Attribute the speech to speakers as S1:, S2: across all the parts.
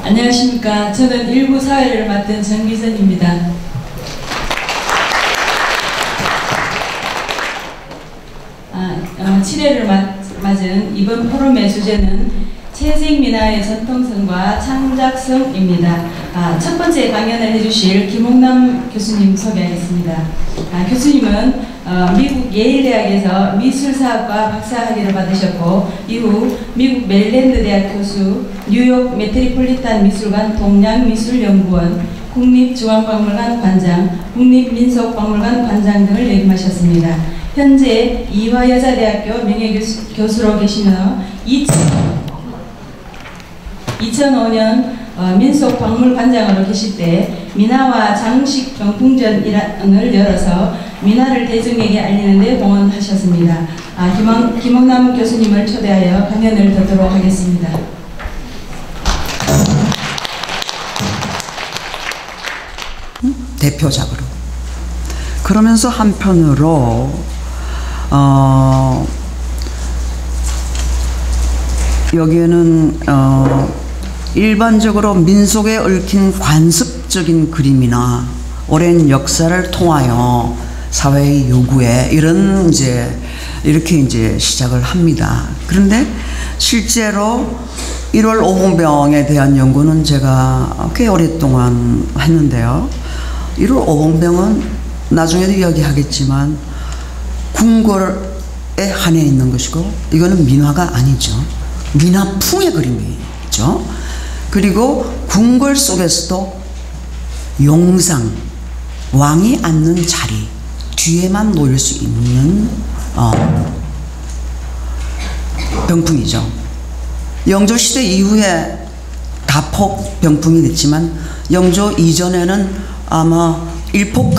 S1: 안녕하십니까. 저는 일부 사회를 맡은 정기선입니다. 칠회를 맞은 이번 포럼의 주제는 채색민화의 전통성과 창작성입니다. 첫 번째 강연을 해주실 김홍남 교수님 소개하겠습니다. 교수님은 미국 예일대학에서 미술사학과 박사학위를 받으셨고 이후 미국 메릴랜드 대학 교수, 뉴욕 메트로폴리탄 미술관 동양미술연구원, 국립중앙박물관 관장, 국립민속박물관 관장 등을 역임하셨습니다. 현재 이화여자대학교 명예교수로 계시며 2005년 민속박물관장으로 계실 때 민화와 장식 병풍전을 열어서 민화를 대중에게 알리는 데 공헌하셨습니다. 김홍남 교수님을 초대하여 강연을 듣도록 하겠습니다.
S2: 대표작으로. 그러면서 한편으로 여기에는 일반적으로 민속에 얽힌 관습적인 그림이나 오랜 역사를 통하여 사회의 요구에 이렇게 시작을 합니다. 그런데 실제로 1월 오봉병에 대한 연구는 제가 꽤 오랫동안 했는데요. 1월 오봉병은 나중에도 이야기하겠지만 궁궐에 한해 있는 것이고 이거는 민화가 아니죠. 민화풍의 그림이죠. 그리고 궁궐 속에서도 용상, 왕이 앉는 자리 뒤에만 놓일 수 있는 병풍이죠. 영조시대 이후에 다폭 병풍이 됐지만 영조 이전에는 아마 일폭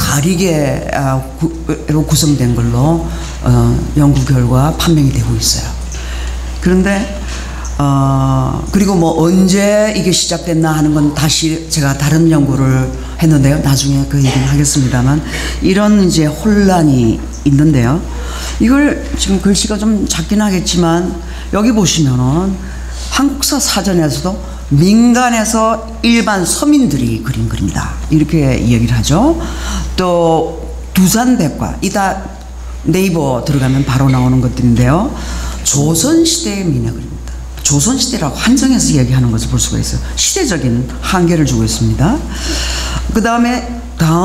S2: 가리개로 구성된 걸로 연구 결과 판명이 되고 있어요. 그런데 그리고 뭐 언제 이게 시작됐나 하는 건 다시 제가 다른 연구를 했는데요. 나중에 그 얘기는 하겠습니다만 이런 혼란이 있는데요. 이걸 지금 글씨가 좀 작긴 하겠지만 여기 보시면은 한국사 사전에서도 민간에서 일반 서민들이 그린 그림이다 이렇게 얘기를 하죠. 또 두산백과 이다 네이버 들어가면 바로 나오는 것들인데요. 조선시대의 민화 그림입니다. 조선시대라고 한정해서 얘기하는 것을 볼 수가 있어요. 시대적인 한계를 주고 있습니다. 그 다음에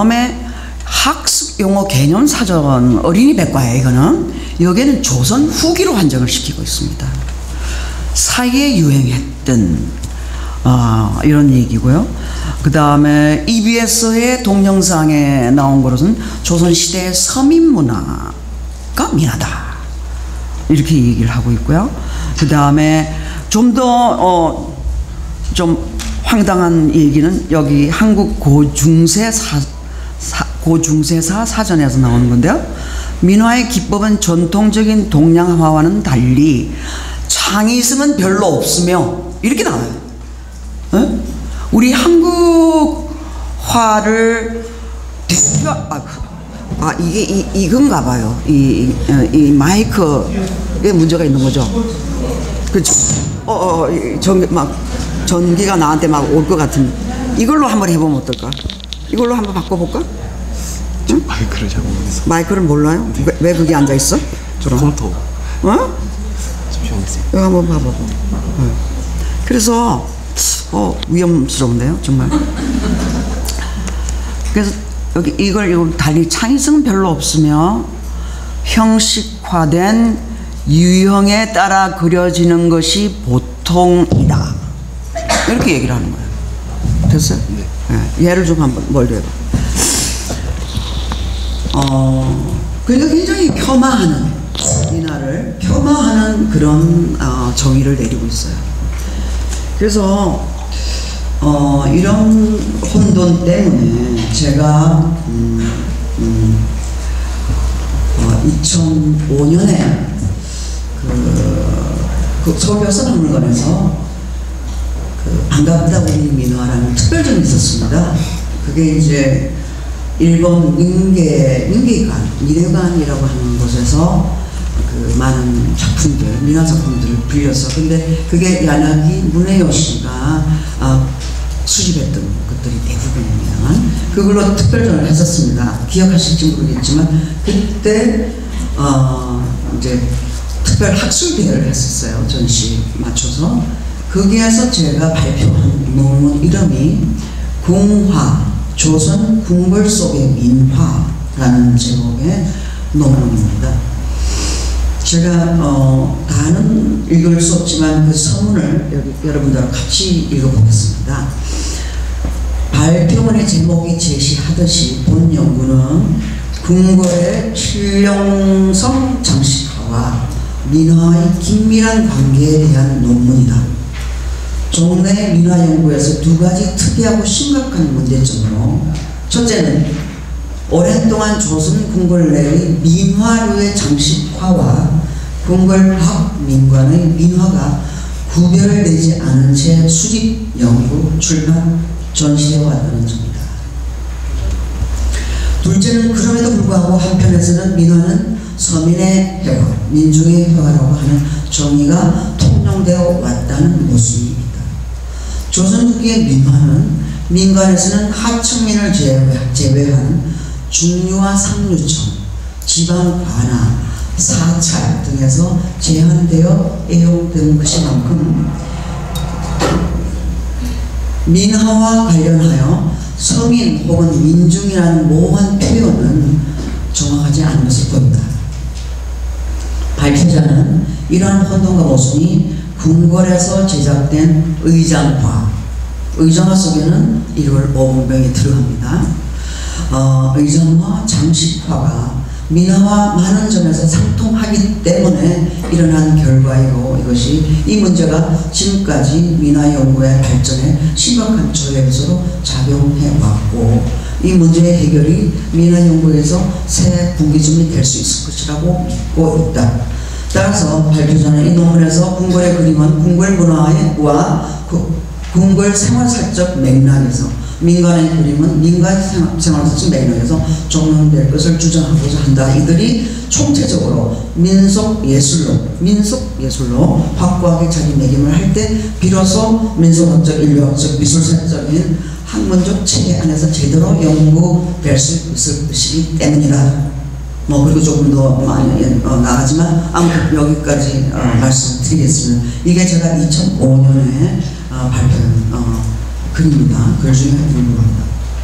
S2: 학습용어 개념사전 어린이 백과예요. 이거는 여기에는 조선 후기로 한정을 시키고 있습니다. 사이에 유행했던 이런 얘기고요. 그 다음에 EBS의 동영상에 나온 것은 조선시대의 서민문화가 민화다 이렇게 얘기를 하고 있고요. 그 다음에 좀 더 좀 황당한 얘기는 여기 한국 고중세사 사전에서 나오는 건데요. 민화의 기법은 전통적인 동양화와는 달리 창의성은 별로 없으며 이렇게 나와요. 어? 우리 한국화를 대표 이게 이건가 봐요. 이 마이크에 문제가 있는 거죠. 그렇죠. 전기가 나한테 막 올 것 같은. 이걸로 한번 해보면 어떨까? 이걸로 한번 바꿔볼까? 응?
S3: 마이크를 잘 모르겠어.
S2: 마이크를 몰라요? 네. 왜 거기 앉아 있어?
S3: 저 컴퓨터.
S2: 어?
S3: 잠시만요.
S2: 이거 한번 봐봐. 그래서 위험스러운데요, 정말. 그래서 여기 이걸 달리 창의성은 별로 없으며 형식화된 유형에 따라 그려지는 것이 보통이다. 이렇게 얘기를 하는 거예요. 됐어요?
S3: 네.
S2: 네. 예를 좀 한번 멀리 해봐. 그러니까 굉장히 폄하하는 민화를 폄하하는 그런 정의를 내리고 있어요. 그래서 이런 혼돈 때문에 제가 2005년에 그 서울여성박물관에서 반갑다 우리 민화라는 특별전이 있었습니다. 그게 이제 일본 미래관이라고 하는 곳에서 그 많은 작품들, 민화 작품들을 빌려서, 근데 그게 야나기 문혜요시가 수집했던 것들이 대부분입니다만 그걸로 특별전을 했었습니다. 기억하실지 모르겠지만 그때 이제 특별 학술 대회를 했었어요. 전시 맞춰서. 거기에서 제가 발표한 논문 이름이 궁화, 조선 궁궐 속의 민화라는 제목의 논문입니다. 제가 다는 읽을 수 없지만 그 서문을 여기 여러분들과 같이 읽어보겠습니다. 발표문의 제목이 제시하듯이 본 연구는 궁궐의 신령성 장식화와 민화의 긴밀한 관계에 대한 논문이다. 종래 민화 연구에서 두 가지 특이하고 심각한 문제점으로, 첫째는 오랫동안 조선 궁궐 내의 민화류의 장식화와 궁궐 밖 민관의 민화가 구별되지 않은 채 수집, 연구, 출판, 전시되어 왔다는 점이다. 둘째는 그럼에도 불구하고 한편에서는 민화는 서민의 회화, 민중의 회화라고 하는 정의가 통용되어 왔다는 모습입니다. 조선 후기의 민화는 민간에서는 하층민을 제외한 중류와 상류층, 지방 관아, 사찰 등에서 제한되어 애용된 것이만큼 민화와 관련하여 서민 혹은 민중이라는 모호한 표현은 정확하지 않은 것을 보인다. 발표자는 이러한 혼돈과 모순이 궁궐에서 제작된 의장화, 의장화 속에는 1월 5분병이 들어갑니다. 의장화, 장식화가 민화와 많은 점에서 상통하기 때문에 일어난 결과이고, 이것이 이 문제가 지금까지 민화 연구의 발전에 심각한 저해로서로 작용해 왔고, 이 문제의 해결이 민화 연구에서 새 분기점이 될 수 있을 것이라고 믿고 있다. 따라서 발표자는 이 논문에서 궁궐의 그림은 궁궐 문화와 궁궐 생활사적 맥락에서, 민간의 그림은 민간 생활사적 맥락에서 적용될 것을 주장하고자 한다. 이들이 총체적으로 민속예술로 확고하게 자리매김을 할 때 비로소 민속학적, 인류학적, 미술사적인 학문적 체계 안에서 제대로 연구될 수 있을 것이기 때문이다. 그리고 조금 더 많이 나가지만 아무튼 여기까지 말씀드리겠습니다. 이게 제가 2005년에 발표한 글입니다. 글 중에 일부입니다.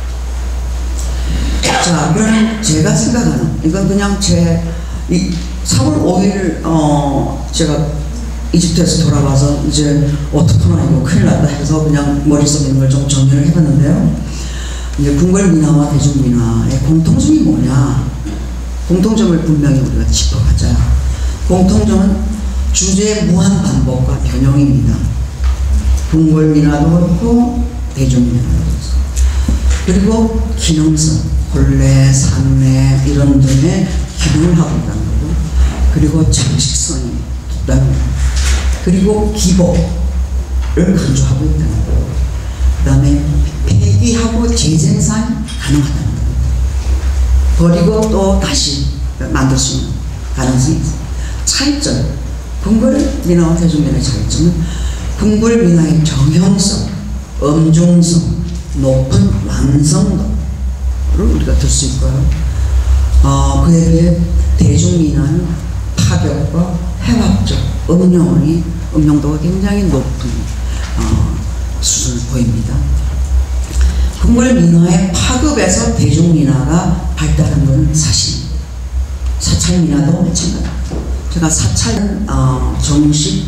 S2: 자, 그러면 제가 생각하는, 이건 그냥 제 3월 5일 제가 이집트에서 돌아와서 이제 어떡하나 이거 큰일 났다 해서 그냥 머릿속에 있는 걸 좀 정리를 해봤는데요. 이제 궁궐 민화와 대중 민화의 공통점이 뭐냐? 공통점을 분명히 우리가 짚어가자. 공통점은 주제의 무한 반복과 변형입니다. 궁궐 민화도 그렇고 대중 민화도 그렇고, 그리고 기능성, 혼례, 산례 이런 등의 기능을 하고 있다는 거고, 그리고 장식성이 있다는 거고, 그리고 기복을 강조하고 있다는 거고, 그 다음에 폐기하고 재생산이 가능하다는 거고, 버리고 또 다시 만들 수 있는 가능성이 있습니다. 차이점, 궁궐 민화와 대중민화의 차이점은 궁궐 민화의 정형성, 엄중성, 높은 완성도를 우리가 들 수 있고요. 그에 비해 대중민화는 파격과 해학적 음용도가 굉장히 높은 수준을 보입니다. 궁궐 민화의 파급에서 대중민화가 발달한 것은 사실입니다. 사찰 민화도 마찬가지입니다. 제가 사찰은 정식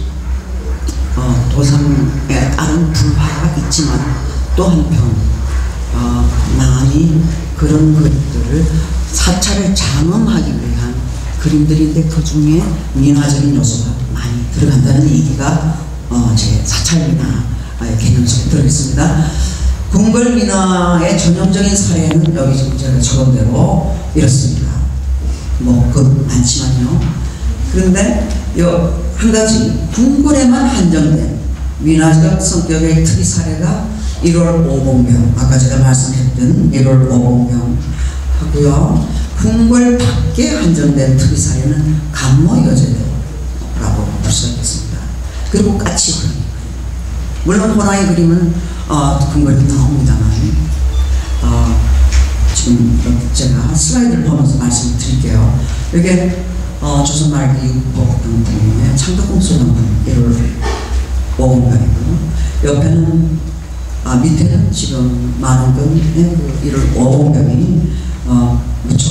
S2: 도상에 따른 불화가 있지만 또 한편 많이 그런 것들을 사찰을 장엄하기 위한 그림들인데 그 중에 민화적인 요소가 많이 들어간다는 얘기가 제 사찰 민화의 개념 속에 들어있습니다. 궁궐 민화의 전형적인 사례는 여기 지금 제가 적은 대로 이렇습니다. 그 많지만요. 그런데 한 가지 궁궐에만 한정된 민화적 성격의 특이 사례가 1월 오봉명, 아까 제가 말씀했던 1월 오봉명 하고요. 궁궐 밖에 한정된 특이 사례는 감모 여제도라고 볼 수 있겠습니다. 그리고 까치훈, 물론 호랑이 그림은 근거리 나옵니다만 지금 제가 슬라이드를 보면서 말씀을 드릴게요. 이게 조선 말기 육법 때문에 창덕궁소년분 1월 5공병이고 옆에는 밑에는 지금 만원병의 그 1월 5공병이 무척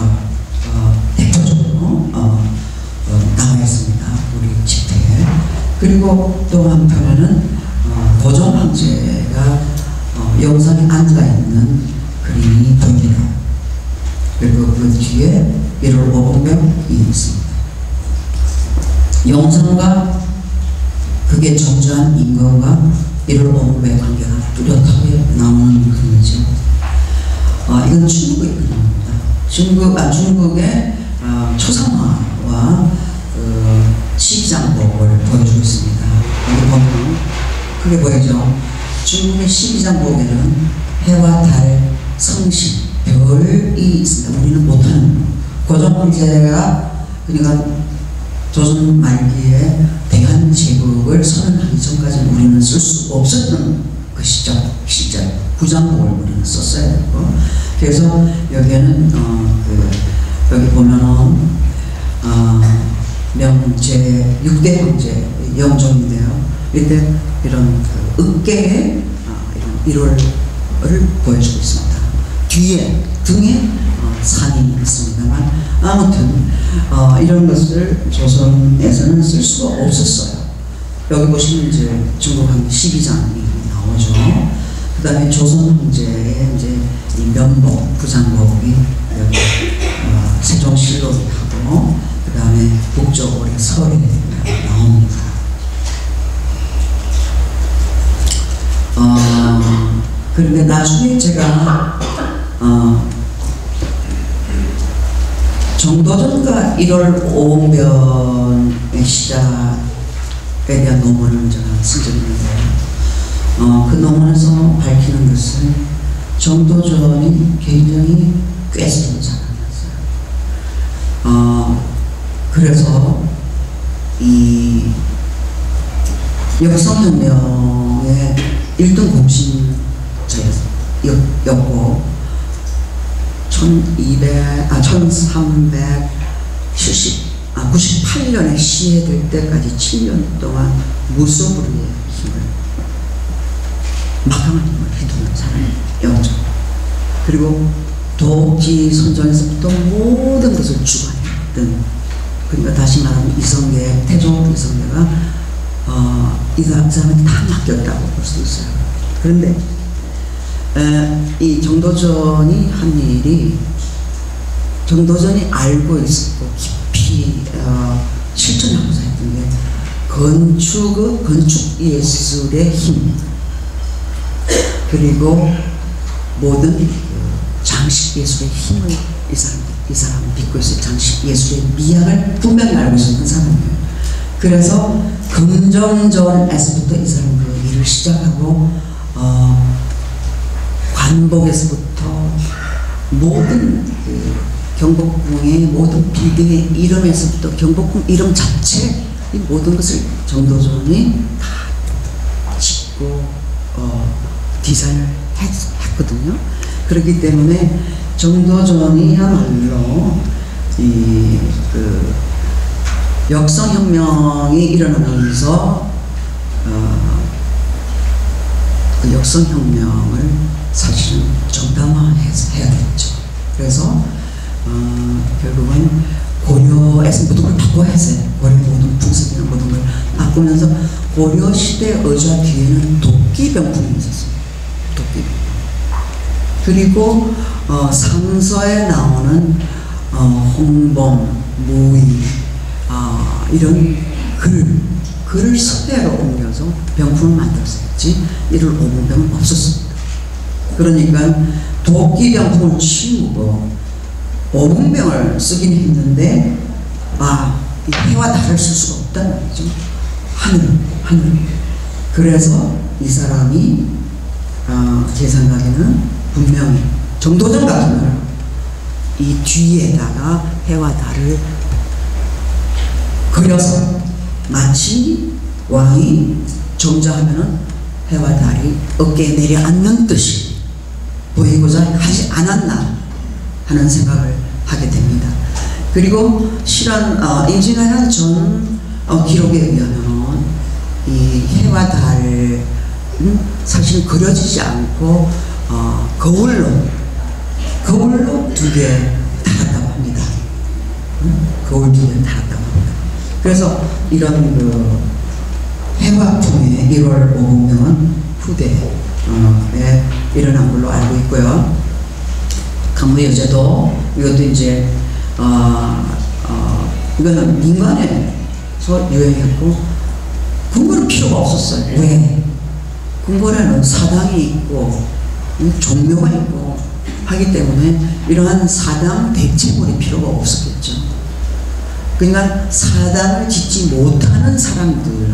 S2: 대표적으로 나와 있습니다. 우리 집회에. 그리고 또 한편에는 도전 황제가 영상에 앉아 있는 그림이 보입니다. 그리고 그 뒤에 1월 5공병이 있습니다. 영상과 그게 존재한 인간과 1월 5공병의 관계가 뚜렷하게 나오는 그림이죠. 이건 중국의 그림입니다. 중국의 초상화와 시기장복을 보여주고 있습니다. 여기 보면 크게 보이죠. 중국의 시기장복에는 해와 달, 성신, 별이 있습니다. 우리는 못하는 고종 황제가 그러니까 조선 말기에 대한 제국을 선언하기 전까지는 우리는 쓸 수 없었던 그 시절 구장복을 우리는 썼어야 되고 그래서 여기에는 여기 보면은 명제 6대 황제 영종인데요. 이때 이런 으깨의 이런 1월을 보여주고 있습니다. 뒤에 등에 산이 있습니다만 아무튼 이런 것을 조선에서는 쓸 수가 없었어요. 여기 보시면 이제 중국 황제 12장이 나오죠. 그 다음에 조선 황제의 이제 이 면복, 부장복이 여기 세종실록이 하고 그 다음에 북쪽으로 설이 나옵니다. 그런데 나중에 제가 정도전과 1월 5공병의 시작에 대한 논문을 제가 쓴 적이 있는데요. 그 논문에서 밝히는 것은 정도전이 굉장히 꿰쓰는 사람이었어요. 그래서 이 역성혁명의 1등 공신자였고 1398년에 시해될 때까지 7년 동안 무소불위의 힘을 막강한 힘을 휘두른 사람이었죠. 그리고 도끼 선전에서부터 모든 것을 주관했던 그러니까 다시 말하면 이성계, 태조 이성계가 이 사람한테 다 맡겼다고 볼 수 있어요. 그런데 이 정도전이 한 일이 정도전이 알고 있었고 깊이 실천하고자 했던 게 건축 예술의 힘 그리고 모든 장식 예술의 힘을 이 사람은 믿고 있어요. 장식 예술의 미학을 분명히 알고 있었던 사람이에요. 그래서 금정전에서부터 이 사람은 그 일을 시작하고 관복에서부터 모든 그 경복궁의 모든 빌딩의 이름에서부터 경복궁 이름 자체 이 모든 것을 정도전이 다 짓고 디자인을 했거든요. 그렇기 때문에 정도전이야말로 그 역성혁명이 일어나면서 그 역성혁명을 사실은 정당화해야 되겠죠. 그래서 결국은 고려에서 모든 걸 바꿔야 했어요. 고려 모든 풍습이나 모든 걸 바꾸면서 고려 시대 의자 뒤에는 도끼병풍이 있었어요. 도끼병풍. 그리고 상서에 나오는 홍범, 무의 이런 글을 서대로 옮겨서 병풍을 만들었었지 1월 5공병은 없었습니다. 그러니까 도끼병풍을 치우고 5공병을 쓰긴 했는데 이 해와 달을 쓸 수가 없다는 말이죠. 하늘. 그래서 이 사람이 제 생각에는 분명히 정도전 같은 걸 이 뒤에다가 해와 달을 그려서 마치 왕이 정자하면은 해와 달이 어깨에 내려앉는 듯이 보이고자 하지 않았나 하는 생각을 하게 됩니다. 그리고 실은 임진왜란 전 기록에 의하면 이 해와 달은 사실 그려지지 않고 거울로 두 개 달았다고 합니다. 거울 두 개 달았다고 합니다. 그래서 이런 그 해화풍의 1월 5명은 후대에 일어난 걸로 알고 있고요. 간무여제도 이것도 이제 이거는 민간에서 유행했고 궁궐은 필요가 없었어요. 왜? 궁궐에는 사당이 있고 종묘가 있고 하기 때문에 이러한 사당 대체물이 필요가 없었겠죠. 그러니까 사당을 짓지 못하는 사람들,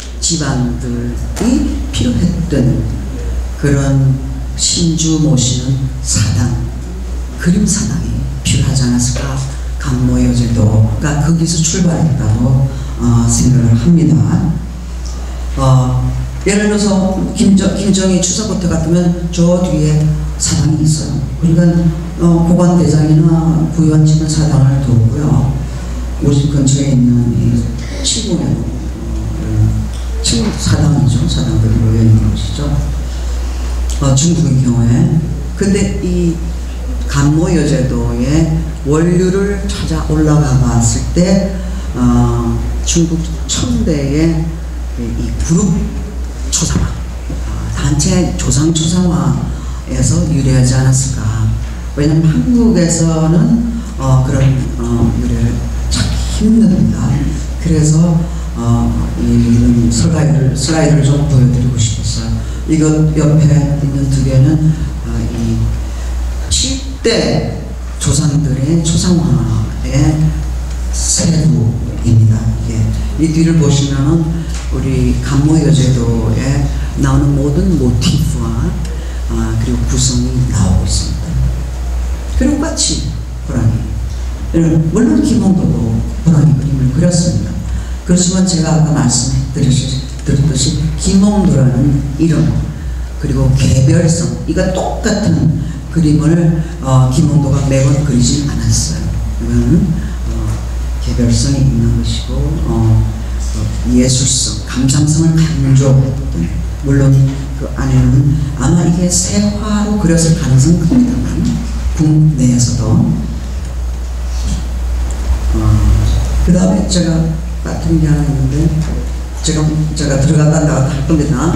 S2: 집안들이 필요했던 그런 신주 모시는 사당, 그림 사당이 필요하지 않았을까. 간모여제도가 거기서 출발했다고 생각을 합니다. 예를 들어서 김정희 추사부터 같으면 저 뒤에 사당이 있어요. 그러니까 고관대장이나 부유한 집은 사당을 두고요. 우리 집 근처에 있는 이 치국에 치국 사당이죠. 사당들이 모여 있는 곳이죠. 중국의 경우에. 근데 이 간모여제도의 원류를 찾아 올라가 봤을 때 중국 천대의 이 그룹 초상화, 단체 조상 초상화에서 유래하지 않았을까. 왜냐하면 한국에서는 그런 유래를 찾기 힘듭니다. 그래서 이런 슬라이드를 좀 보여드리고 싶었어요. 이것 옆에 있는 두 개는 이 7대 조상들의 초상화의 세부입니다. 이 뒤를 보시면은 우리 간모여제도에 나오는 모든 모티프와 그리고 구성이 나오고 있습니다. 그리고 같이 호랑이, 물론 김홍도도 호랑이 그림을 그렸습니다. 그렇지만 제가 아까 말씀드렸듯이 김홍도라는 이름 그리고 개별성, 이거 똑같은 그림을 김홍도가 매번 그리진 않았어요. 이거는 개별성이 있는 것이고 예술성, 감상성을 강조했던, 물론 그 안에는 아마 이게 세화로 그렸을 가능성은 큽니다만 국내에서도 그 다음에 제가 같은 게 하나 있는데 제가 들어갔다 나갔다 할 겁니다.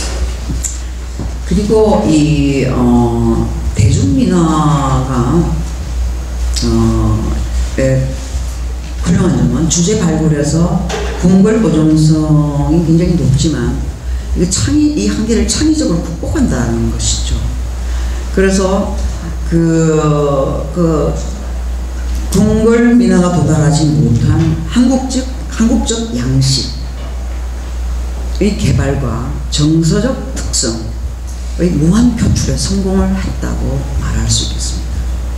S2: 그리고 이 대중민화가 훌륭한 점은 주제 발굴에서 궁궐 보존성이 굉장히 높지만 이 한계를 창의적으로 극복한다는 것이죠. 그래서 그 궁궐 민화가 도달하지 못한 한국적 양식의 개발과 정서적 특성의 무한 표출에 성공을 했다고 말할 수 있겠습니다.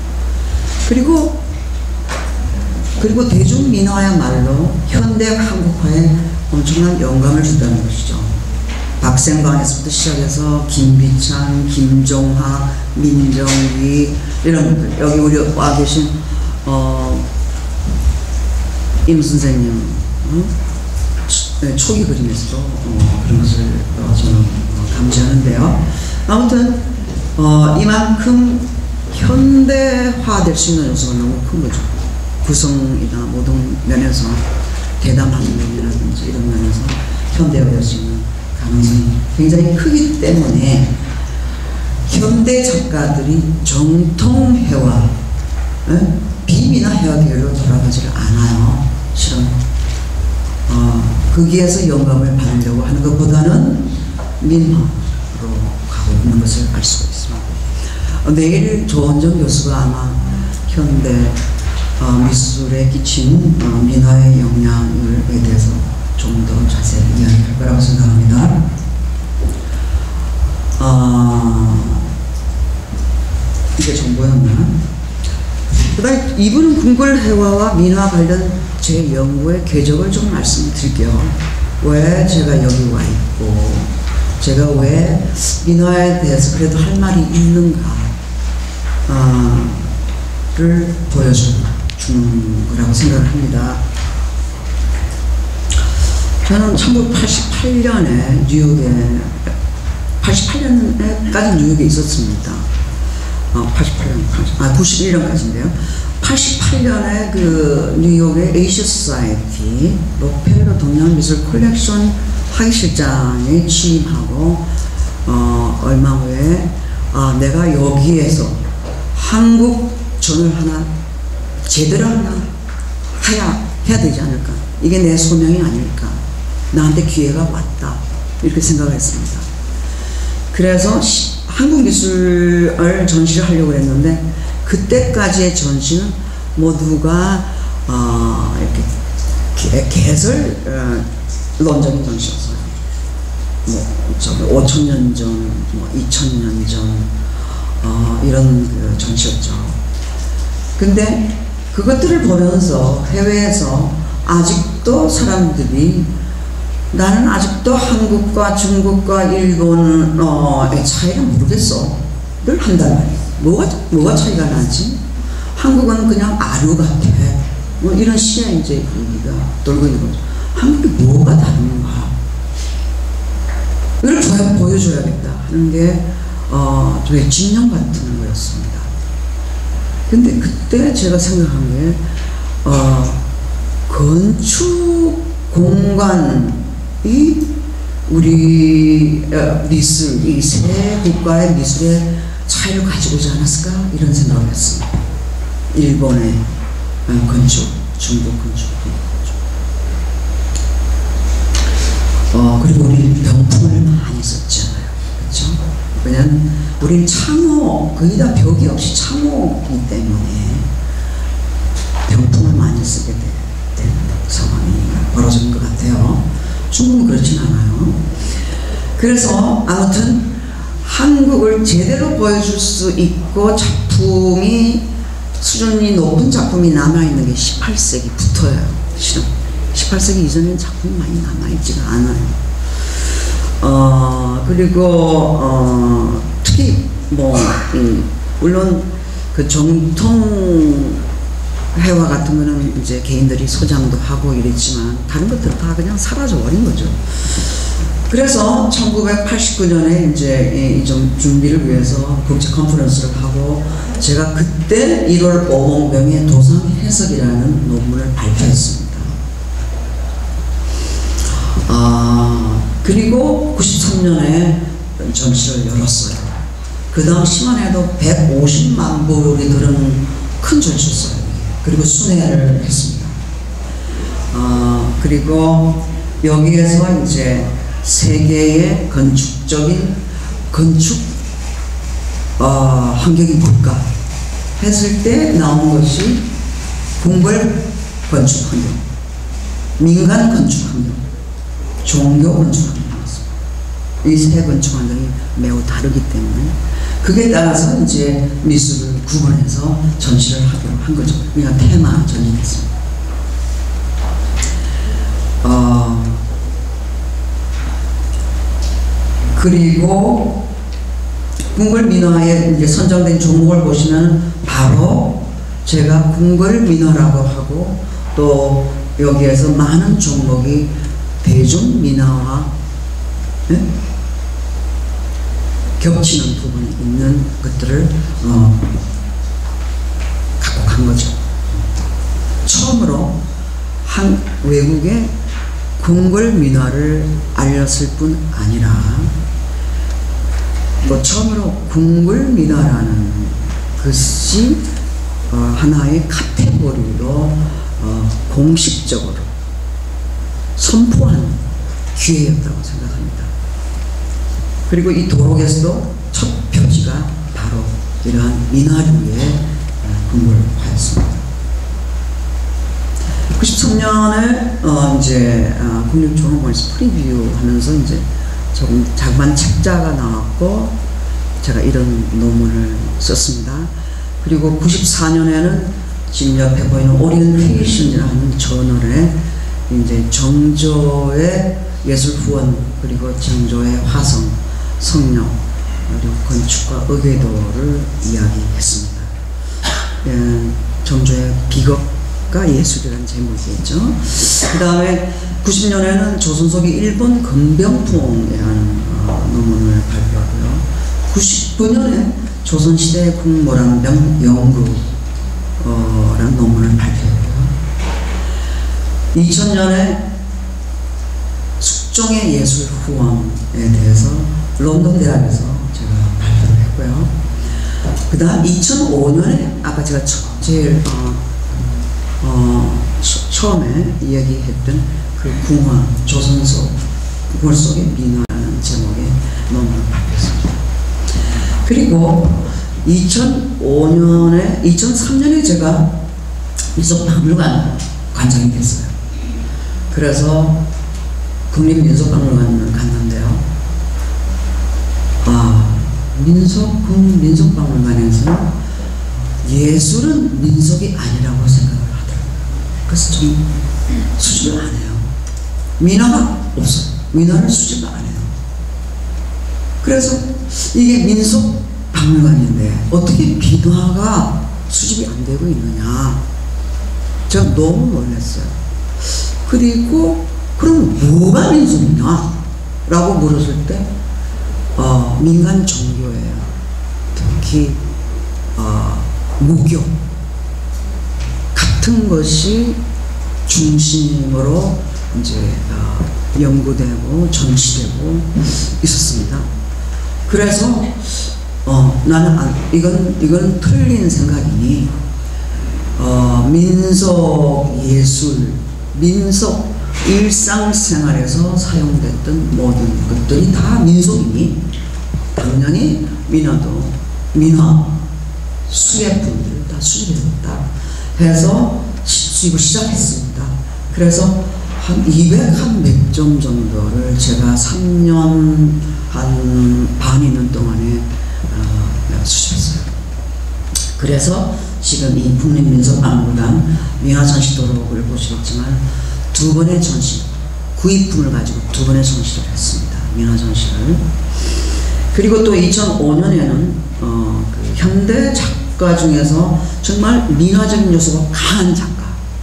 S2: 그리고 대중민화야말로 현대 한국화에 엄청난 영감을 준다는 것이죠. 박생광에서부터 시작해서 김비찬, 김종하, 민정기 이런 분들, 여기 우리 와 계신 임 선생님 초기 그림에서도 그런 것을 저는 감지하는데요. 아무튼 이만큼 현대화될 수 있는 요소가 너무 큰 거죠. 구성이나 모든 면에서 대담한 면이라든지 이런 면에서 현대화될 수 있는 가능성이 굉장히 크기 때문에 현대 작가들이 정통해와 비민화 해와 계열로 돌아가지를 않아요. 실은 거기에서 영감을 받으려고 하는 것보다는 민화로 가고 있는 것을 알 수가 있습니다. 내일 조원정 교수가 아마 현대 미술에 끼친 민화의 영향에 대해서 좀 더 자세히 이야기할 거라고 생각합니다. 이게 전부였나? 그 다음에 이분은 궁궐회화와 민화 관련 제 연구의 궤적을 좀 말씀드릴게요. 왜 제가 여기 와 있고 제가 왜 민화에 대해서 그래도 할 말이 있는가를 보여주는 거라고 생각을 합니다. 저는 1988년에 뉴욕에 88년에까지 뉴욕에 있었습니다. 91년까지인데요. 88년에 그 뉴욕의 에이시아 소사이티 록펠러 동양미술 컬렉션 하기실장에 취임하고 얼마 후에 내가 여기에서 한국전을 하나 제대로 하나 해야 되지 않을까. 이게 내 소명이 아닐까. 나한테 기회가 왔다. 이렇게 생각을 했습니다. 그래서 한국 미술을 전시를 하려고 했는데 그때까지의 전시는 모두가 이렇게 개설론적인 전시였어요. 뭐 5,000년 전, 뭐 2,000년 전 이런 그 전시였죠. 근데 그것들을 보면서 해외에서 아직도 사람들이 나는 아직도 한국과 중국과 일본의 차이를 모르겠어. 늘 한단 말이야. 뭐가 차이가 나지? 한국은 그냥 아류 같아. 뭐 이런 식의 이제 얘기가 돌고 있는 거죠. 한국이 뭐가 다른가? 이걸 보여줘야겠다 하는 게 저의 진영 같은 거였습니다. 근데 그때 제가 생각한 게 건축 공간이 우리 미술, 이 세 국가의 미술의 차이를 가지고 오지 않았을까? 이런 생각을 했습니다. 일본의 건축, 중국 건축, 그리고 우리 병풍을 많이 썼잖아요. 그렇죠? 왜냐면 우리는 창호, 거의 다 벽이 없이 창호이기 때문에 병풍을 많이 쓰게 되는 상황이 벌어진 것 같아요. 중국은 그렇진 않아요. 그래서 아무튼 한국을 제대로 보여줄 수 있고 작품이 수준이 높은 작품이 남아있는 게 18세기부터예요. 실은 18세기 이전에는 작품이 많이 남아있지가 않아요. 그리고 특히 물론 그 정통 회화 같은 거는 이제 개인들이 소장도 하고 이랬지만 다른 것들은 다 그냥 사라져 버린 거죠. 그래서 1989년에 이제 이 좀 준비를 위해서 국제 컨퍼런스를 하고 제가 그때 1월 오봉병의 도상 해석이라는 논문을 발표했습니다. 그리고 93년에 전시를 열었어요. 그 당시만 해도 150만 불이 들은 큰 전시였어요. 그리고 순회를 했습니다. 그리고 여기에서 이제 세계의 건축적인 건축 환경이 뭘까 했을 때 나온 것이 궁궐 건축 환경, 민간 건축 환경, 종교 건축 환경이었습니다. 이 세 건축 환경이 매우 다르기 때문에 그에 따라서 이제 미술을 구분해서 전시를 하기로 한 거죠. 그러니까 테마 전시했습니다. 그리고 궁궐 민화에 이제 선정된 종목을 보시면 바로 제가 궁궐 민화라고 하고 또 여기에서 많은 종목이 대중 민화와 겹치는 부분이 있는 것들을 갖고 간 거죠. 처음으로 외국에 궁궐 민화를 알렸을 뿐 아니라 또 처음으로 궁궐 민화라는 것이 하나의 카테고리로 공식적으로 선포하는 기회였다고 생각합니다. 그리고 이 도록에서도 첫 표지가 바로 이러한 민화류의 궁궐화였습니다. 93년에 이제 국립조롱원에서 프리뷰 하면서 이제 조금 자그마한 책자가 나왔고 제가 이런 논문을 썼습니다. 그리고 94년에는 지금 옆에 보이는 오리엔테이션이라는 저널에 이제 정조의 예술후원, 그리고 정조의 화성, 성령, 그리고 건축과 의궤도를 이야기했습니다. 정조의 비극과 예술이라는 제목이겠죠. 그 다음에 90년에는 조선소기 일본 건병풍이라는 논문을 발표하고요. 99년에 조선시대 국모란병 연구라는 논문을 발표했고요. 2000년에 숙종의 예술 후원에 대해서 런던 대학에서 제가 발표를 했고요. 그 다음 2005년에 아까 제가 제일 처음에 이야기했던 그 궁화, 조선소 굴 속의 민화라는 제목의 논문을 발표했습니다. 그리고 2003년에 제가 민속박물관 관장이 됐어요. 그래서 국립민속박물관을 갔는데요. 민속박물관에서는 예술은 민속이 아니라고 생각을 하더라고요. 그래서 좀 수집을 안 해요. 민화가 없어요. 민화를 수집을 안 해요. 그래서 이게 민속박물관인데 어떻게 민화가 수집이 안 되고 있느냐. 제가 너무 놀랐어요. 그리고 그럼 뭐가 민속이냐? 라고 물었을 때 민간 종교예요. 특히 무교 같은 것이 중심으로 이제 연구되고 전시되고 있었습니다. 그래서 나는 이건 틀린 생각이니 민속 예술, 민속 일상생활에서 사용됐던 모든 것들이 다 민속이니 당연히 민화 수예품들을 다 수집했다 해서 수입을 시작했습니다. 그래서 한 200한 몇 점 정도를 제가 3년 반이는 동안에 수집했어요. 그래서 지금 이 국립민속박물관 민화전시도록을 보시겠지만 2번의 전시, 구입품을 가지고 2번의 전시를 했습니다. 민화전시를. 그리고 또 2005년에는 그 현대 작가 중에서 정말 민화적인 요소가 강한 작가,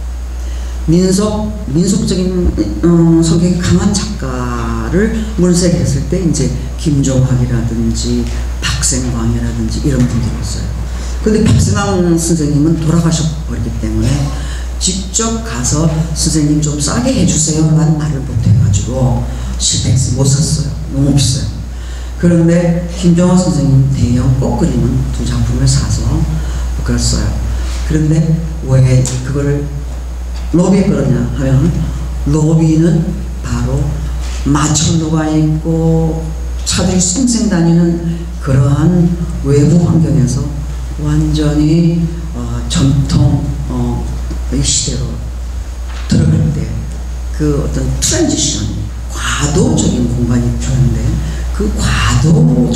S2: 민속적인 성격이 강한 작가를 물색했을 때 이제 김종학이라든지 박생광이라든지 이런 분들이 있어요. 근데 박생광 선생님은 돌아가셔버렸기 때문에 직접 가서 선생님 좀 싸게 해주세요 라는 말을 못해가지고 실패했어요. 못 샀어요. 너무 비싸요. 그런데 김종학 선생님 대형 꽃 그리는 2 작품을 사서 그렸어요. 그런데 왜 그거를 로비에 끌었냐 하면 로비는 바로 마천루가 있고 차들이 쌩쌩 다니는 그러한 외부 환경에서 완전히 전통 이 시대로 들어갈 때 그 어떤 트랜지션, 과도적인 공간이 필요한데 그 과도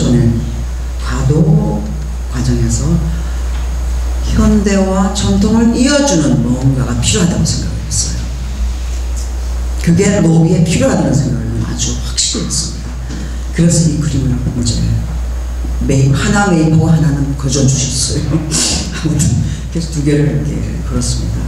S2: 과정에서 현대와 전통을 이어주는 뭔가가 필요하다고 생각을 했어요. 그게 로비에 필요하다는 생각을 아주 확실히 했습니다. 그래서 이 그림을 이제 하나 매입하고 하나는 거저 주셨어요. 아무튼 그래서 2개를 이렇게 그렸습니다.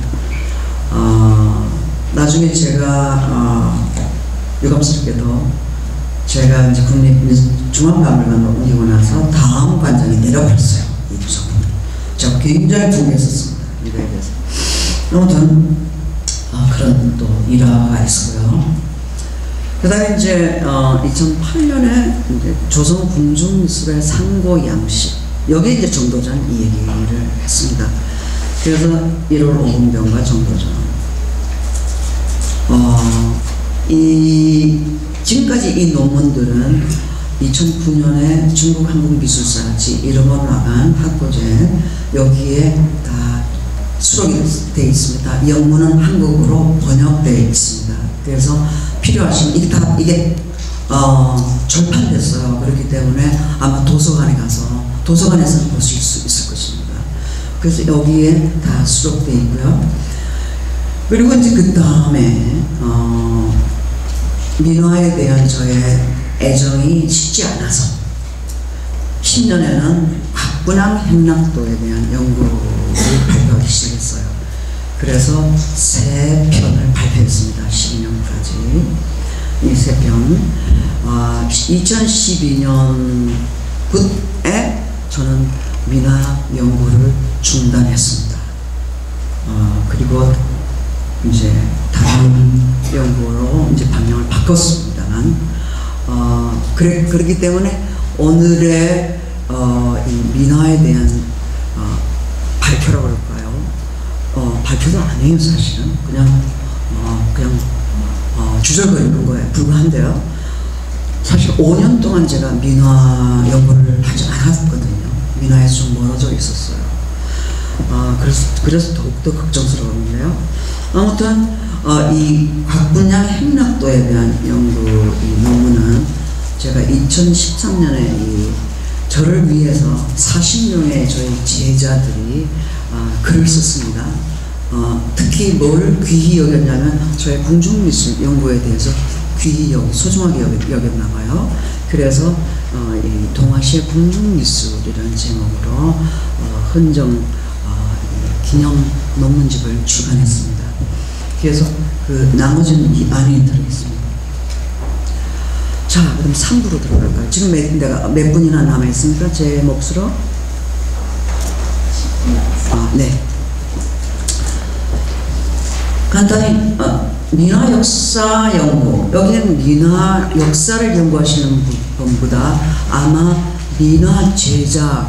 S2: 나중에 제가 유감스럽게도 제가 이제 국립중앙박물관으로 옮기고 나서 다음 관장이 내려버렸어요. 이 작품. 제가 굉장히 분개했었습니다. 이거에 대해서. 아무튼 그런 또 일화가 있었고요. 그 다음에 이제 2008년에 이제 조선 궁중미술의 상고 양식, 여기에 이제 정도전 이 얘기를 했습니다. 그래서 1월 오금병과 정도전. 지금까지 이 논문들은 2009년에 중국 한국미술사지 이름으로 나간 학고제 여기에 다 수록이 되어 있습니다. 영문은 한국어로 번역되어 있습니다. 그래서 필요하신 이게 절판됐어요. 그렇기 때문에 아마 도서관에 가서 도서관에서 보실 수 있을 것입니다. 그래서 여기에 다 수록되어 있고요. 그리고 이제 그 다음에 민화에 대한 저의 애정이 식지 않아서 10년에는 각분양 행락도에 대한 연구를 발표하기 시작했어요. 그래서 3편을 발표했습니다. 12년까지. 이 3편. 2012년부에 저는 민화 연구를 중단했습니다. 그리고 이제 다른 연구로 이제 방향을 바꿨습니다만, 그렇기 때문에 오늘의 이 민화에 대한 발표라고 그럴까요? 발표도 안 해요, 사실은. 그냥 주절거리는 거에 불과한데요. 사실 5년 동안 제가 민화 연구를 하지 않았거든요. 민화에서 좀 멀어져 있었어요. 그래서 더욱더 걱정스러웠는데요. 아무튼 이 각분양 행락도에 대한 연구 이 논문은 제가 2013년에 저를 위해서 40명의 저희 제자들이 글을 썼습니다. 특히 뭘 귀히 여겼냐면 저의 궁중미술 연구에 대해서 귀히 소중하게 여겼나 봐요. 그래서 이 동아시아 궁중미술이라는 제목으로 헌정 기념 논문집을 출간했습니다. 그래서 그 나머지는 이 안에 들어있습니다. 자, 그럼 3부로 들어갈까요? 지금 내가 몇 분이나 남아있습니까? 제 몫으로? 네. 간단히 민화 역사 연구, 여기는 민화 역사를 연구하시는 분보다 아마 민화 제작에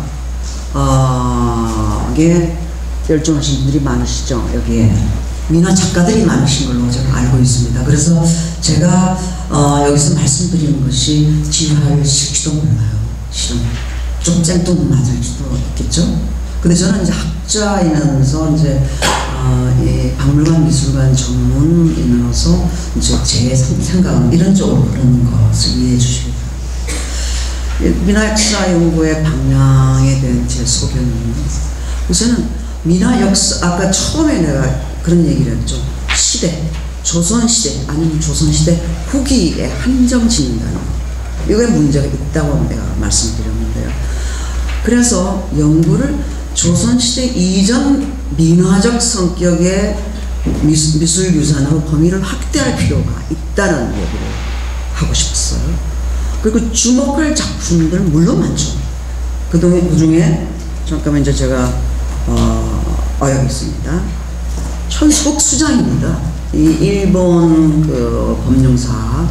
S2: 열중하신 분들이 많으시죠. 여기에 민화 작가들이 많으신 걸로 제가 알고 있습니다. 그래서 제가 여기서 말씀드리는 것이 지루하실지도 몰라요. 실은 좀 쨍뚱맞을 수도 있겠죠. 근데 저는 이제 학자이면서 이제 박물관 미술관 전문인으로서 이제 제 생각은 이런 쪽으로 그러는 것을 이해해 주시기 바랍니다. 민화 역사 연구의 방향에 대한 제 소견은 우선은 민화 역사, 아까 처음에 내가 그런 얘기를 했죠. 시대, 조선시대 아니면 조선시대 후기에 한정 짓는다는 이거에 문제가 있다고 내가 말씀드렸는데요. 그래서 연구를 조선시대 이전 민화적 성격의 미술유산으로 범위를 확대할 필요가 있다는 얘기를 하고 싶었어요. 그리고 주목할 작품들 물론 많죠. 그 중에 잠깐만 이제 제가 여기 있습니다. 천수국 수장입니다. 이 일본 그 범용사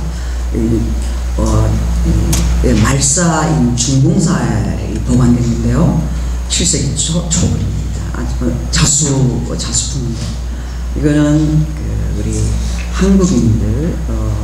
S2: 말사인 중공사에 보관됐는데요. 7세기 초입니다. 자수품인데 이거는 우리 한국인들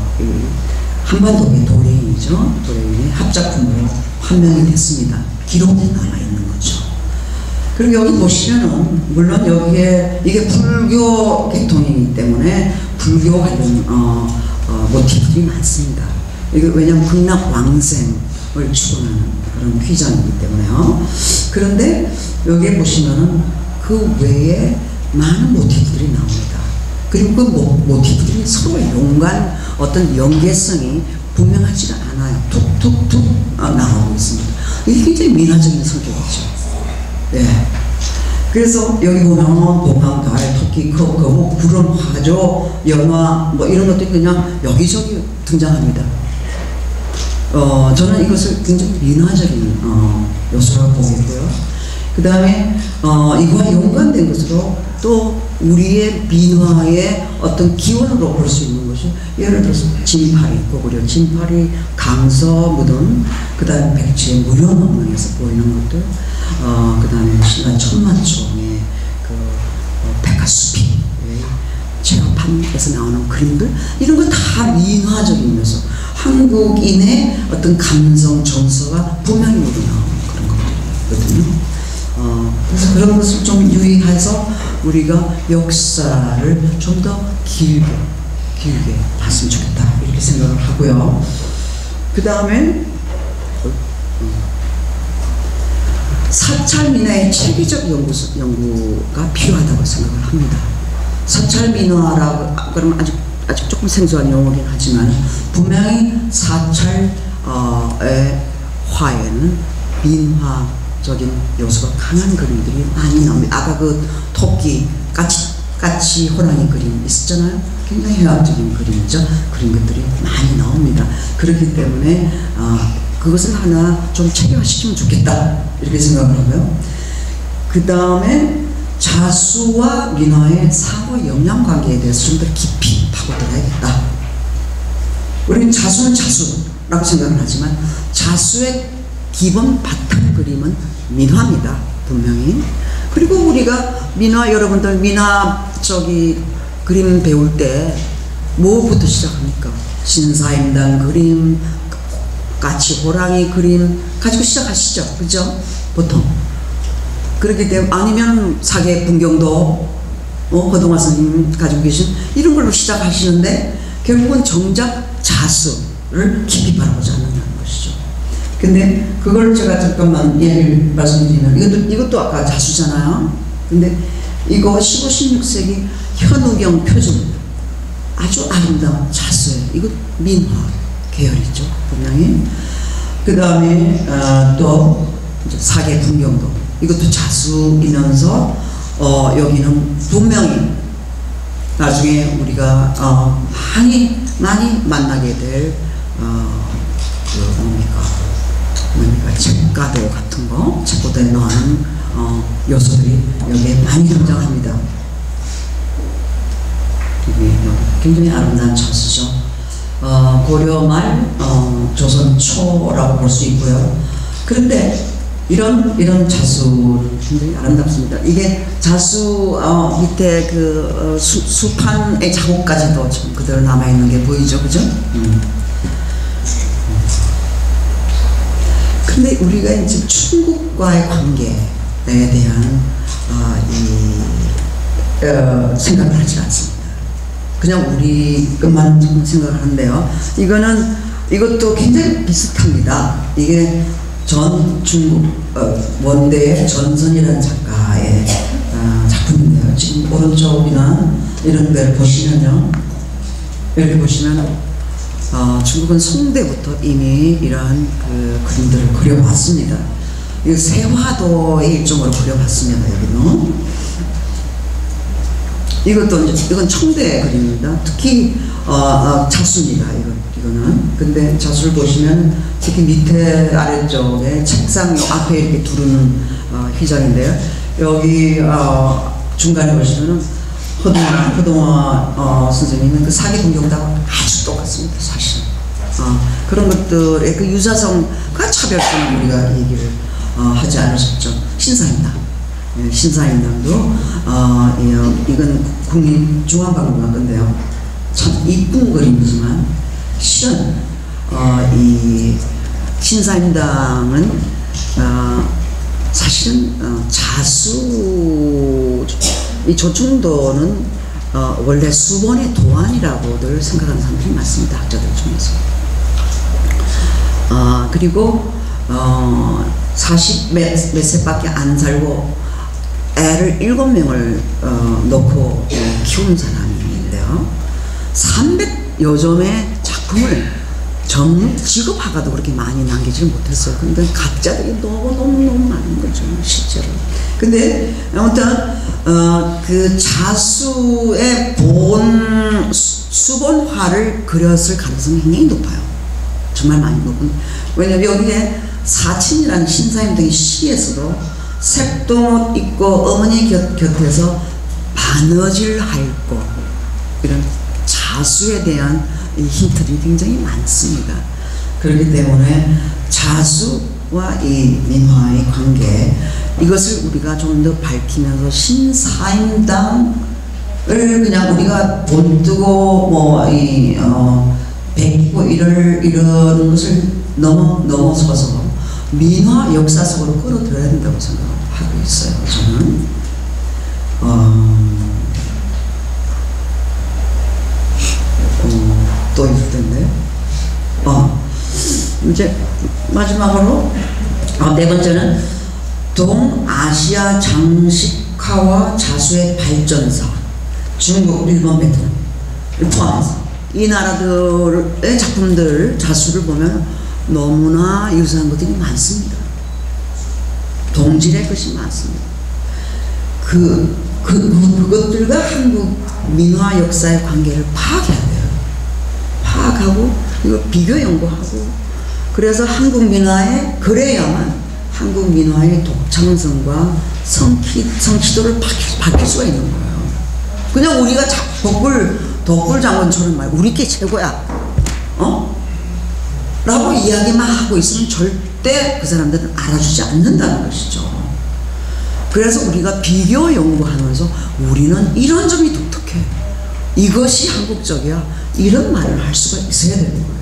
S2: 한반도의 도래인이죠. 도래인의 합작품으로 판명이 됐습니다. 기록이 남아있는 거죠. 그리고 여기 보시면은 물론 여기에 이게 불교 계통이기 때문에 불교 관련 모티프들이 많습니다. 이게 왜냐하면 극락왕생을 추구하는 그런 휘장이기 때문에요. 그런데 여기에 보시면은 그 외에 많은 모티프들이 나옵니다. 그리고 그 모티프들이 서로 연관 어떤 연계성이 분명하지가 않아요. 툭툭툭 나오고 있습니다. 이게 굉장히 민화적인 성격이죠. 네. 그래서 여기 보면 봉황, 달, 토끼, 거북, 구름, 화조, 연화 뭐 이런 것들이 그냥 여기저기 등장합니다. 저는 이것을 굉장히 민화적인 요소라고 보겠고요. 그 다음에 이거와 연관된 것으로 또 우리의 민화의 어떤 기원으로 볼 수 있는 것이 예를 들어서 진파리, 고구려 진파리, 강서 무덤, 그 다음에 백지의 무령왕릉에서 보이는 것들, 그 다음에 신라 천마총의 그 백화수피 체험판에서 나오는 그림들, 이런 거 다 민화적인 요소, 한국인의 어떤 감성 정서가 분명히 묻어나오는 그런 것들이거든요. 그래서 그런 것을 좀 유의해서 우리가 역사를 좀 더 길게 봤으면 좋겠다 이렇게 생각을 하고요. 그 다음에 사찰 민화의 체계적 연구가 필요하다고 생각을 합니다. 사찰 민화라고 그러면 아주 아직 조금 생소한 용어긴 하지만 분명히 사찰의 화에는 민화적인 요소가 강한 그림들이 많이 나옵니다. 아까 그 토끼, 까치 호랑이 그림 있었잖아요. 굉장히 해학적인 그림이죠. 그런 것들이 많이 나옵니다. 그렇기 때문에 그것을 하나 좀 체계화시키면 좋겠다 이렇게 생각을 하고요. 그 다음에 자수와 민화의 상호 영향 관계에 대해서 좀 더 깊이 파고들어야겠다. 우리는 자수는 자수라고 생각을 하지만 자수의 기본 바탕 그림은 민화입니다. 분명히. 그리고 우리가 민화, 여러분들 민화 그림 배울 때 뭐부터 시작합니까? 신사임당 그림, 까치 호랑이 그림 가지고 시작하시죠. 그죠? 보통. 그렇기 때문에 아니면 사계 분경도 허동화 선생님 가지고 계신 이런 걸로 시작하시는데 결국은 정작 자수를 깊이 바라보지 않는다는 것이죠. 근데 그걸 제가 잠깐만 예를 말씀드리면 이것도 아까 자수잖아요. 근데 이거 15, 16세기 현우경 표준 아주 아름다운 자수예요. 이거 민화 계열이죠. 분명히. 그 다음에 또 사계 분경도 이것도 자수이면서 여기는 분명히 나중에 우리가 많이 만나게 될 뭡니까 책가도 같은 거, 책고도에 넣는 요소들이 여기에 많이 등장합니다. 이게 굉장히 아름다운 자수죠. 고려 말 조선 초라고 볼 수 있고요. 그런데 이런 자수는 굉장히 아름답습니다. 이게 자수 밑에 그 수판의 자국까지도 지금 그대로 남아있는 게 보이죠, 그죠? 근데 우리가 이제 중국과의 관계에 대한 생각을 하지 않습니다. 그냥 우리 것만 생각을 하는데요. 이것도 굉장히 비슷합니다. 이게 중국 원대의 전선이라는 작가의 작품인데요. 지금 오른쪽이나 이런 데를 보시면요. 이렇게 보시면 중국은 송대부터 이미 이러한 그 그림들을 그려봤습니다. 이 세화도의 일종으로 그려봤습니다. 여기는 이건 청대 그림입니다. 특히 자수입니다. 이거는. 근데 자수를 보시면 특히 밑에 아래쪽에 책상 앞에 이렇게 두르는 휘장인데요. 여기 중간에 보시면은 허동화 선생님은 그 사기 분경하고 아주 똑같습니다. 사실. 그런 것들의 그 유사성과 차별성을 우리가 얘기를 하지 않으셨죠. 신사임당. 신사임당도 이건 국립중앙박물관 건데요. 참 이쁜 그림이지만 실은 이 신사임당은 사실은 이 조충도는 원래 수본의 도안이라고들 생각하는 사람들이 많습니다. 학자들 중에서. 그리고 40 몇 세밖에 안 살고 애를 7명을 놓고 키운 사람인데요. 300여 점의 작품을 직업화가도 그렇게 많이 남기지는 못했어요. 근데 가짜들이 너무 많은 거죠, 실제로. 근데 아무튼 그 자수의 수본화를 그렸을 가능성이 굉장히 높아요. 정말 많이 높은. 왜냐면 여기에 사친이라는 신사임당의 시에서도 색동옷 입고 어머니 곁에서 바느질 핥고 이런 자수에 대한 이 힌트들이 굉장히 많습니다. 그렇기 때문에 자수와 이 민화의 관계, 이것을 우리가 좀 더 밝히면서 신사임당을 그냥 우리가 돈 뜨고 베끼고 이러는 것을 넘어서서 민화 역사 속으로 끌어들여야 된다고 생각하고 있어요. 저는 또 있을 텐데. 이제 마지막으로 네 번째는 동아시아 장식화와 자수의 발전사, 중국, 일본, 베트남. 포함해서 이 나라들의 작품들 자수를 보면 너무나 유사한 것들이 많습니다. 동질의 것이 많습니다. 그것들과 한국 민화 역사의 관계를 파악해야 돼요. 파악하고 이거 비교 연구하고 그래서 한국 민화에 그래야만 한국 민화의 독창성과 성취도를 밝힐 수가 있는 거예요. 그냥 우리가 덕불 장군처럼 말 우리께 최고야 라고 이야기만 하고 있으면 절대 그 사람들은 알아주지 않는다는 것이죠. 그래서 우리가 비교 연구하면서 우리는 이런 점이 독특해. 이것이 한국적이야. 이런 말을 할 수가 있어야 되는 거예요.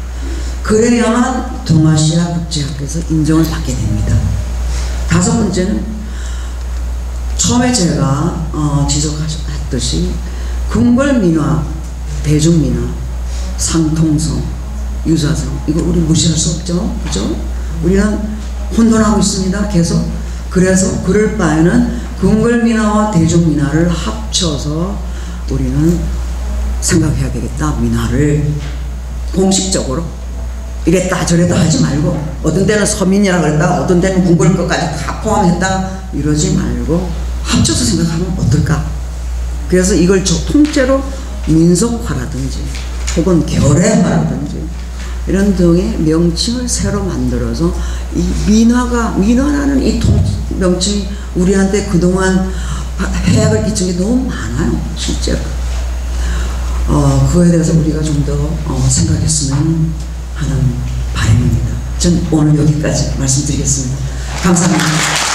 S2: 그래야만 동아시아 국제학교에서 인정을 받게 됩니다. 다섯 번째는 처음에 제가 지적했듯이 궁궐민화, 대중민화, 상통성, 유사성 이거 우리 무시할 수 없죠. 그죠? 우리는 혼돈하고 있습니다. 계속. 그래서 그럴 바에는 궁궐민화와 대중민화를 합쳐서 우리는 생각해야 되겠다. 민화를 공식적으로 이랬다 저랬다 하지 말고 어떤 때는 서민이라 그랬다 어떤 때는 궁궐 것까지 다 포함했다 이러지 말고 합쳐서 생각하면 어떨까. 그래서 이걸 통째로 민속화라든지 혹은 결례화라든지 이런 등의 명칭을 새로 만들어서 이 민화라는 이 명칭이 우리한테 그동안 해악을 끼친 게 너무 많아요. 실제로 그거에 대해서 우리가 좀 더 생각했으면 하는 바람입니다. 전 오늘 여기까지 말씀드리겠습니다. 감사합니다.